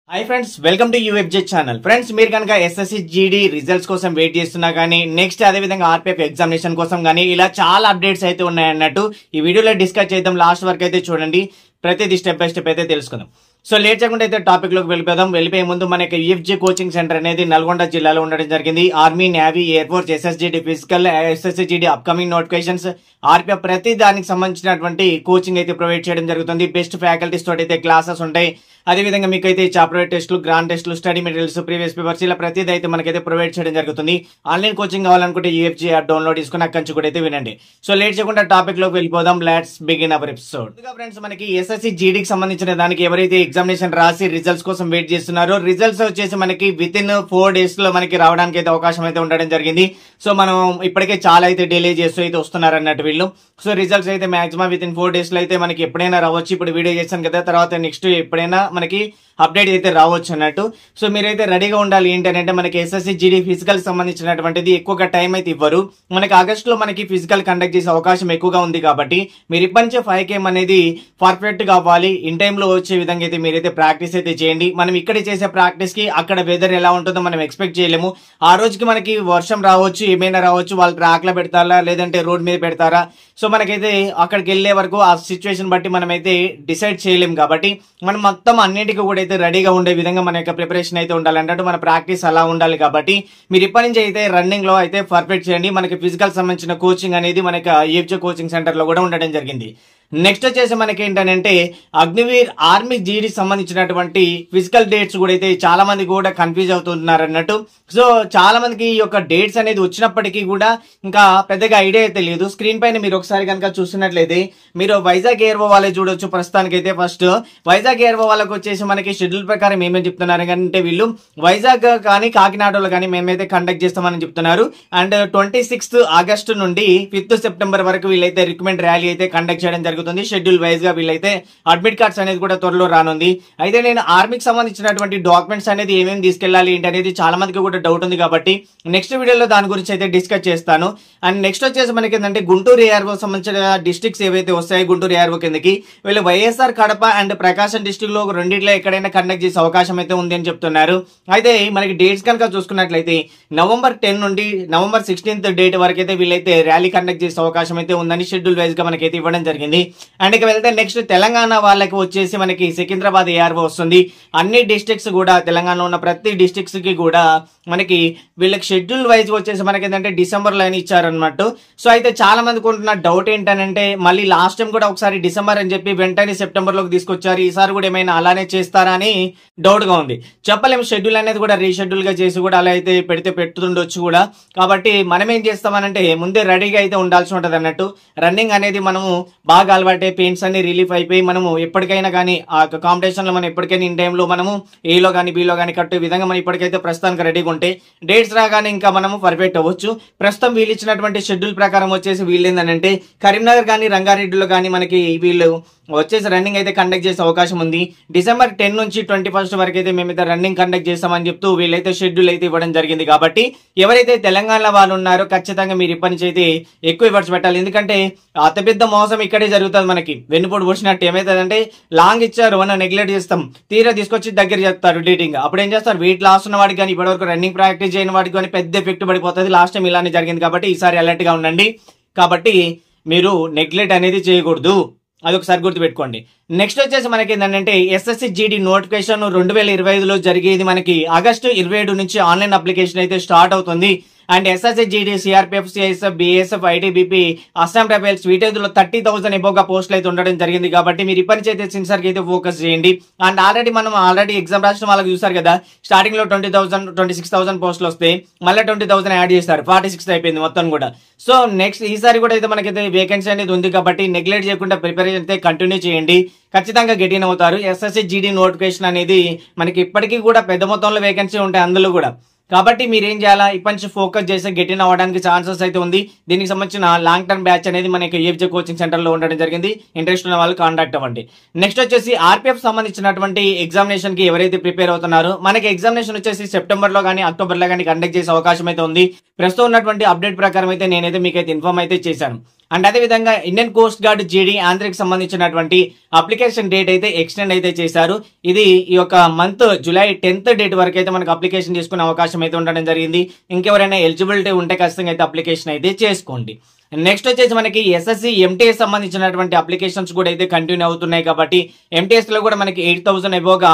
Hi friends, welcome to UFJ channel. Friends, మీరు కనుక SSC GD results కోసం wait చేస్తున్నా కానీ నెక్స్ట్ అదే విధంగా ఆర్పిఎఫ్ ఎగ్జామినేషన్ కోసం కానీ ఇలా చాలా అప్డేట్స్ అయితే ఉన్నాయన్నట్టు ఈ వీడియోలో డిస్కస్ చేద్దాం. లాస్ట్ వరకు అయితే చూడండి, ప్రతిదీ స్టెప్ బై స్టెప్ అయితే తెలుసుకుందాం. సో లేట్ చేయకుండా అయితే టాపిక్ లోకి వెళ్ళిపోదాం. వెళ్ళిపోయే ముందు మనకి యూఎఫ్జే కోచింగ్ సెంటర్ అనేది నల్గొండ జిల్లాలో ఉండడం జరిగింది. Army, navy, air force, SSGD physical, SSGD upcoming notifications, RPF ప్రతి దానికి సంబంధించినటువంటి కోచింగ్ అయితే ప్రొవైడ్ చేయడం జరుగుతుంది. బెస్ట్ ఫ్యాకల్టీస్ తోటి అయితే క్లాసెస్ ఉంటాయి. అదేవిధంగా మీకు అయితే చాప్టర్ టెస్టులు, గ్రాండ్ టెస్టులు, స్టడీ మెటీరియల్స్, ప్రీవియస్ పేపర్స్ ఇలా ప్రతిదీ అయితే మనకైతే ప్రొవైడ్ చేయడం జరుగుతుంది. ఆన్లైన్ కోచింగ్ కావాలనుకుంటే యూఎఫ్జే యాప్ డౌన్లోడ్ చేసుకుని అక్కడి నుంచి కూడా అయితే వినండి. సో లేట్ చేయకుండా టాపిక్ లోకి వెళ్ళిపోదాం. Let's begin our episode. Friends, మనకి ఎస్ఎస్సి జీడీకి సంబంధించిన దానికి ఎవరైతే ఎగ్జామినేషన్ రాసి రిజల్ట్స్ కోసం వెయిట్ చేస్తున్నారో రిజల్ట్స్ వచ్చేసి మనకి విత్ ఇన్ 4 days లో మనకి రావడానికి అయితే అవకాశం అయితే ఉండడం జరిగింది. సో మనం ఇప్పటికే చాలా అయితే డిలే చేస్తూ అయితే వస్తున్నారు అన్నట్టు వీళ్ళు. సో రిజల్ట్స్ అయితే మాక్సిమం విత్ ఇన్ 4 days లో అయితే మనకి ఎప్పుడైనా రావచ్చు. ఇప్పుడు వీడియో చేశాను కదా, తర్వాత నెక్స్ట్ ఎప్పుడైనా మనకి అప్డేట్ అయితే రావచ్చు అన్నట్టు. సో మీరైతే రెడీగా ఉండాలి. ఏంటంటే మనకి ఎస్ఎస్సి జీడీ ఫిజికల్ సంబంధించినటువంటిది ఎక్కువగా టైం అయితే ఇవ్వరు. మనకి ఆగస్టులో మనకి ఫిజికల్ కండక్ట్ చేసే అవకాశం ఎక్కువగా ఉంది కాబట్టి మీరు ఇప్పటి నుంచే 5K అనేది పర్ఫెక్ట్ గా అవ్వాలి. ఇన్ టైమ్ లో వచ్చే విధంగా అయితే మీరైతే ప్రాక్టీస్ అయితే చేయండి. మనం ఇక్కడ చేసే ప్రాక్టీస్ కి అక్కడ వెదర్ ఎలా ఉంటుందో మనం ఎక్స్పెక్ట్ చేయలేము. ఆ రోజుకి మనకి వర్షం రావచ్చు, ఏమైనా రావచ్చు. వాళ్ళు ట్రాక్ లో పెడతారా లేదంటే రోడ్ మీద పెడతారా? సో మనకైతే అక్కడికి వెళ్లే వరకు ఆ సిచ్యువేషన్ బట్టి మనం అయితే డిసైడ్ చేయలేము. కాబట్టి మనం మొత్తం అన్నిటికీ కూడా అయితే రెడీగా ఉండే విధంగా మన యొక్క ప్రిపరేషన్ అయితే ఉండాలంటే మన ప్రాక్టీస్ అలా ఉండాలి. కాబట్టి మీరు ఇప్పటి నుంచి అయితే రన్నింగ్ లో అయితే పర్ఫెక్ట్ చేయండి. మనకి ఫిజికల్ సంబంధించిన కోచింగ్ అనేది మనకి యూఎఫ్జే కోచింగ్ సెంటర్ లో కూడా ఉండడం జరిగింది. నెక్స్ట్ వచ్చేసి మనకి ఏంటంటే అగ్నివీర్ ఆర్మీ జీడీ సంబంధించినటువంటి ఫిజికల్ డేట్స్ కూడా అయితే చాలా మంది కూడా కన్ఫ్యూజ్ అవుతున్నారు అన్నట్టు. సో చాలా మందికి ఈ యొక్క డేట్స్ అనేది వచ్చినప్పటికీ కూడా ఇంకా పెద్దగా ఐడియా అయితే లేదు. స్క్రీన్ పైన మీరు ఒకసారి కనుక చూస్తున్నట్లయితే మీరు వైజాగ్ ఎయిర్వో వాళ్ళే చూడొచ్చు. ప్రస్తుతానికైతే ఫస్ట్ వైజాగ్ ఎయిర్వో వాళ్ళకి వచ్చేసి మనకి షెడ్యూల్ ప్రకారం ఏమేమి చెప్తున్నారు అంటే వీళ్ళు వైజాగ్ కానీ కాకినాడలో కానీ మేమైతే కండక్ట్ చేస్తామని చెప్తున్నారు. అండ్ 26th August నుండి 5th September వరకు వీళ్ళైతే రికమెండ్ ర్యాలీ అయితే కండక్ట్ చేయడం జరుగుతుంది. షెడ్యూల్ వైజ్ గా వీళ్ళైతే అడ్మిట్ కార్డ్స్ అనేది కూడా త్వరలో రానుంది. అయితే నేను ఆర్మీకి సంబంధించినటువంటి డాక్యుమెంట్స్ అనేది ఏమేమి తీసుకెళ్లాలి ఏంటి అనేది చాలా మందికి కూడా డౌట్ ఉంది. కాబట్టి నెక్స్ట్ వీడియోలో దాని గురించి అయితే డిస్కస్ చేస్తాను. అండ్ నెక్స్ట్ వచ్చేసి మనకి ఏంటంటే గుంటూరు ఏఆర్ఓ సంబంధించిన డిస్ట్రిక్ట్స్ ఏవైతే వస్తాయో గుంటూరు ఏఆర్ఓ కిందకి వీళ్ళు వైఎస్ఆర్ కడప అండ్ ప్రకాశం డిస్ట్రిక్ట్ లో రెండింటిలో ఎక్కడైనా కండక్ట్ చేసే అవకాశం అయితే ఉంది అని చెప్తున్నారు. అయితే మనకి డేట్స్ కనుక చూసుకున్నట్లయితే November 10 నుండి November 16th డేట్ వరకు అయితే వీళ్ళైతే ర్యాలీ కండక్ట్ చేసే అవకాశం అయితే ఉందని షెడ్యూల్ వైజ్ గా మనకైతే ఇవ్వడం జరిగింది. అండ్ ఇక వెళ్తే నెక్స్ట్ తెలంగాణ వాళ్ళకి వచ్చేసి మనకి సికింద్రాబాద్ ఏఆర్ఓ వస్తుంది. అన్ని డిస్ట్రిక్ట్స్ కూడా తెలంగాణలో ఉన్న ప్రతి డిస్ట్రిక్ట్స్ కి కూడా మనకి వీళ్ళకి షెడ్యూల్ వైజ్ వచ్చేసి మనకి ఏంటంటే December లో ఇచ్చారన్నమాట. సో అయితే చాలా మందికి ఉంటున్న డౌట్ ఏంటంటే మళ్ళీ లాస్ట్ టైం కూడా ఒకసారి డిసెంబర్ అని చెప్పి వెంటనే సెప్టెంబర్ లోకి తీసుకొచ్చారు. ఈసారి కూడా ఏమైనా అలానే చేస్తారా అని డౌట్ గా ఉంది. చెప్పలేము. షెడ్యూల్ అనేది కూడా రీషెడ్యూల్ గా చేసి కూడా అలా అయితే పెడుతుండొచ్చు కూడా. కాబట్టి మనం ఏం చేస్తామనంటే ముందే రెడీగా అయితే ఉండాల్సి ఉంటది అన్నట్టు. రన్నింగ్ అనేది మనము బాగా అలవాటే, పెయిన్స్ అన్ని రిలీఫ్ అయిపోయి మనము ఎప్పటికైనా కానీ ఆ కాంపిటీషన్ లో మనం ఎప్పటికైనా ఇన్ టైంలో మనము ఏలో కానీ బీలో కానీ కట్టే విధంగా మనం ఇప్పటికైతే ప్రస్తుతానికి రెడీగా ఉంటే డేట్స్ రాగానే ఇంకా మనము పర్ఫెక్ట్ అవ్వచ్చు. ప్రస్తుతం వీళ్ళు ఇచ్చినటువంటి షెడ్యూల్ ప్రకారం వచ్చేసి వీళ్ళు ఏంటంటే కరీంనగర్ కానీ రంగారెడ్డిలో కానీ మనకి వీళ్ళు వచ్చేసి రన్నింగ్ అయితే కండక్ట్ చేసే అవకాశం ఉంది. December 10 నుంచి 21st వరకు అయితే మేమైతే రన్నింగ్ కండక్ట్ చేస్తామని చెప్తూ వీళ్ళైతే షెడ్యూల్ అయితే ఇవ్వడం జరిగింది. కాబట్టి ఎవరైతే తెలంగాణ వాళ్ళు ఉన్నారో ఖచ్చితంగా మీరు ఇప్పటి నుంచి అయితే ఎక్కువ ఎఫర్ట్స్ పెట్టాలి. ఎందుకంటే అతిపెద్ద మోసం ఇక్కడే జరుగుతుంది. మనకి వెన్నుపోటు పోసినట్టు ఏమైతుందంటే లాంగ్ ఇచ్చారు మనం నెగ్లెక్ట్ చేస్తాం, తీరా తీసుకొచ్చి దగ్గర చెప్తారు డేటింగ్. అప్పుడు ఏం చేస్తారు, వెయిట్ లాస్ ఉన్న వాడికి కానీ ఇప్పటివరకు రన్నింగ్ ప్రాక్టీస్ చేయని వాడికి కానీ పెద్ద ఎఫెక్ట్ పడిపోతుంది. లాస్ట్ టైం ఇలానే జరిగింది. కాబట్టి ఈసారి అలర్ట్ గా ఉండండి. కాబట్టి మీరు నెగ్లెక్ట్ అనేది చేయకూడదు, అదొకసారి గుర్తుపెట్టుకోండి. నెక్స్ట్ వచ్చేసి మనకి ఏంటంటే ఎస్ఎస్సి జీడీ నోటిఫికేషన్ 2025లో జరిగేది మనకి August 27 నుంచి ఆన్లైన్ అప్లికేషన్ అయితే స్టార్ట్ అవుతుంది. And SSC GD, CRPF, CISF, BSF, ITBP, Assam rifles వీటిలో 30,000 ఎబోగా పోస్టులు అయితే ఉండడం జరిగింది. కాబట్టి మీరు ఇప్పటి నుంచి అయితే సిన్సియర్ గా అయితే ఫోకస్ చేయండి. అండ్ ఆల్రెడీ ఎగ్జామ్ రాసిన వాళ్ళకి చూసారు కదా, స్టార్టింగ్ లో 26,000 పోస్టులు వస్తాయి. మళ్ళీ 20,000 యాడ్ చేస్తారు, 46 అయిపోయింది మొత్తం కూడా. సో నెక్స్ట్ ఈసారి కూడా అయితే మనకైతే వేకెన్సీ అనేది ఉంది. కాబట్టి నెగ్లెక్ట్ చేయకుండా ప్రిపరేషన్ అయితే కంటిన్యూ చేయండి. ఖచ్చితంగా గెట్ ఇన్ అవుతారు. ఎస్ఎస్సి జీడీ నోటిఫికేషన్ అనేది మనకి ఇప్పటికీ కూడా పెద్ద మొత్తంలో వేకెన్సీ ఉంటాయి అందులో కూడా. కాబట్టి మీరు ఏం చేయాలా, ఇప్పటి నుంచి ఫోకస్ చేసి గెట్ ఇన్ అవ్వడానికి ఛాన్సెస్ అయితే ఉంది. దీనికి సంబంధించిన లాంగ్ టర్మ్ బ్యాచ్ అనేది మనకి యూఎఫ్జే కోచింగ్ సెంటర్ లో ఉండడం జరిగింది. ఇంట్రెస్ట్ ఉన్న వాళ్ళు కాంటాక్ట్ అవ్వండి. నెక్స్ట్ వచ్చేసి ఆర్పిఎఫ్ సంబంధించినటువంటి ఎగ్జామినేషన్ కి ఎవరైతే ప్రిపేర్ అవుతున్నారో మనకి ఎగ్జామినేషన్ వచ్చేసి సెప్టెంబర్ లో కానీ అక్టోబర్ లో కానీ కండక్ట్ చేసే అవకాశం అయితే ఉంది. ప్రస్తుతం ఉన్నటువంటి అప్డేట్ ప్రకారం అయితే నేనైతే మీకైతే ఇన్ఫార్మ్ అయితే చేశాను. అండ్ అదే విధంగా ఇండియన్ కోస్ట్ గార్డ్ జీడీ ఆంధ్రకి సంబంధించినటువంటి అప్లికేషన్ డేట్ అయితే ఎక్స్టెండ్ అయితే చేశారు. ఇది ఈ యొక్క మంత్ జూలై 10th డేట్ వరకు అయితే మనకు అప్లికేషన్ చేసుకునే అవకాశం అయితే ఉండడం జరిగింది. ఇంకెవరైనా ఎలిజిబిలిటీ ఉంటే ఖచ్చితంగా అయితే అప్లికేషన్ అయితే చేసుకోండి. నెక్స్ట్ వచ్చేసి మనకి ఎస్ఎస్సి ఎంటీఎస్ సంబంధించినటువంటి అప్లికేషన్స్ కూడా అయితే కంటిన్యూ అవుతున్నాయి కాబట్టి ఎంటీఎస్ లో కూడా మనకి 8,000 ఎబోగా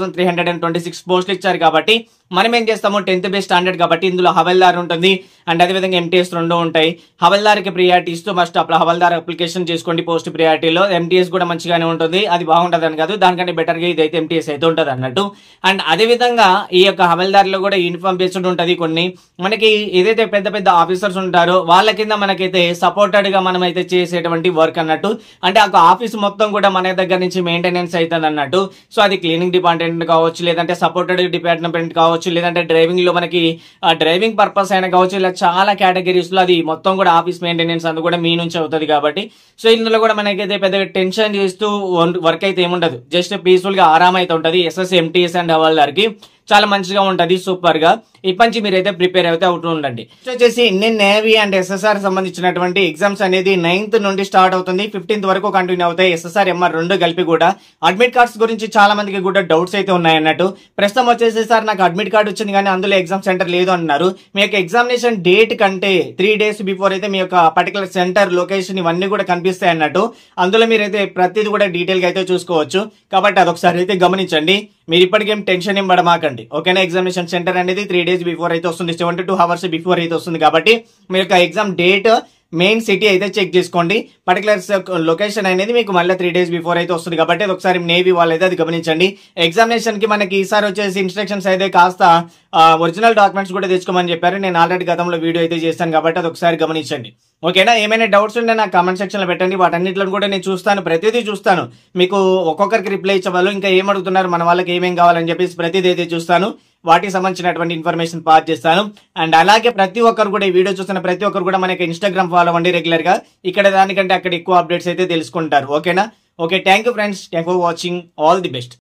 8,326 పోస్టులు ఇచ్చారు కాబట్టి మనం ఏం చేస్తాము 10th బేస్ స్టాండర్డ్ కాబట్టి ఇందులో హవల్దార్ ఉంటుంది అండ్ అదేవిధంగా ఎంటీఎస్ రెండు ఉంటాయి. హవల్దార్కి ప్రియారిటీ ఇస్తూ ఫస్ట్ హవల్దార్ అప్లికేషన్ చేసుకోండి పోస్ట్ ప్రియారిటీలో. ఎంటీఎస్ కూడా మంచిగానే ఉంటుంది, అది బాగుంటుంది అని కాదు, దానికంటే బెటర్ గా ఇదైతే ఎంటీఎస్ అయితే ఉంటుంది అన్నట్టు. అండ్ అదే విధంగా ఈ యొక్క హవల్దార్ లో కూడా యూనిఫామ్ బేస్డ్ ఉంటుంది. కొన్ని మనకి ఏదైతే పెద్ద పెద్ద ఆఫీసర్స్ ఉంటారో వాళ్ళ కింద మనకైతే సపోర్టెడ్ గా మనం అయితే చేసేటువంటి వర్క్ అన్నట్టు. అంటే ఆ ఆఫీస్ మొత్తం కూడా మన దగ్గర నుంచి మెయింటెనెన్స్ అవుతుంది అన్నట్టు. సో అది క్లీనింగ్ డిపార్ట్మెంట్ కావచ్చు, లేదంటే సపోర్టెడ్ డిపార్ట్మెంట్ కావచ్చు, లేదంటే డ్రైవింగ్ లో మనకి డ్రైవింగ్ పర్పస్ అయినా కావచ్చు, ఇలా చాలా కేటగిరీస్ లో అది మొత్తం కూడా ఆఫీస్ మెయింటెనెన్స్ అందు కూడా మీ నుంచి అవుతుంది కాబట్టి సో ఇందులో కూడా మనకైతే పెద్దగా టెన్షన్ చేస్తూ వర్క్ అయితే ఏముండదు, జస్ట్ పీస్ఫుల్ గా ఆరామ్ అయితే ఉంటుంది. ఎస్ఎస్ ఎంటీఎస్ అండ్ హవల్దార్ కి చాలా మంచిగా ఉంటది, సూపర్ గా. ఇప్పటి నుంచి మీరైతే ప్రిపేర్ అయితే అవుతూ ఉండండి. వచ్చేసి ఇండియన్ నేవీ అండ్ ఎస్ఎస్ఆర్ సంబంధించినటువంటి ఎగ్జామ్స్ అనేది 9th నుండి స్టార్ట్ అవుతుంది, 15th వరకు కంటిన్యూ అవుతాయి. ఎస్ఎస్ఆర్ ఎంఆర్ రెండు కలిపి కూడా అడ్మిట్ కార్డ్స్ గురించి చాలా మందికి కూడా డౌట్స్ అయితే ఉన్నాయి అన్నట్టు. ప్రస్తుతం వచ్చేసి సార్ నాకు అడ్మిట్ కార్డ్ వచ్చింది కానీ అందులో ఎగ్జామ్ సెంటర్ లేదు అన్నారు. మీ యొక్క ఎగ్జామినేషన్ డేట్ కంటే 3 days బిఫోర్ అయితే మీ యొక్క పర్టికులర్ సెంటర్ లొకేషన్ ఇవన్నీ కూడా కనిపిస్తాయి అన్నట్టు. అందులో మీరైతే ప్రతిదీ కూడా డీటెయిల్ గా అయితే చూసుకోవచ్చు కాబట్టి అదొకసారి అయితే గమనించండి. మీరు ఇప్పటికేం టెన్షన్ ఏం పడమాకండి, ఓకేనా. ఎగ్జామినేషన్ సెంటర్ అనేది 3 days బిఫోర్ అయితే వస్తుంది, 72 hours బిఫోర్ అయితే వస్తుంది కాబట్టి మీ యొక్క ఎగ్జామ్ డేట్ మెయిన్ సిటీ అయితే చెక్ చేసుకోండి. పర్టికులర్ లొకేషన్ అనేది మీకు మళ్ళీ 3 days బిఫోర్ అయితే వస్తుంది కాబట్టి అది ఒకసారి నేవీ వాళ్ళు అయితే అది గమనించండి. ఎగ్జామినేషన్ కి మనకి ఈసారి వచ్చేసి ఇన్స్ట్రక్షన్స్ అయితే కాస్త ఒరిజినల్ డాక్యుమెంట్స్ కూడా తెచ్చుకోమని చెప్పారు. నేను ఆల్రెడీ గతంలో వీడియో అయితే చేస్తాను కాబట్టి అది ఒకసారి గమనించండి, ఓకేనా. ఏమైనా డౌట్స్ ఉంటే నాకు కామెంట్ సెక్షన్ లో పెట్టండి, వాటన్నిటిలో కూడా నేను చూస్తాను, ప్రతిదీ చూస్తాను. మీకు ఒక్కొక్కరికి రిప్లై ఇచ్చేవాళ్ళు ఇంకా ఏం అడుగుతున్నారు, మన వాళ్ళకి ఏమేం కావాలని చెప్పేసి ప్రతిదీ అయితే చూస్తాను, వాటికి సంబంధించినటువంటి ఇన్ఫర్మేషన్ పాస్ చేస్తాను. అండ్ అలాగే ప్రతి ఒక్కరు కూడా ఈ వీడియో చూస్తున్న ప్రతి ఒక్కరు కూడా మనకి ఇన్స్టాగ్రామ్ ఫాలో అవ్వండి రెగ్యులర్ గా, ఇక్కడ దానికంటే అక్కడ ఎక్కువ అప్డేట్స్ అయితే తెలుసుకుంటారు, ఓకేనా. Okay, thank you friends, thank for watching, all the best.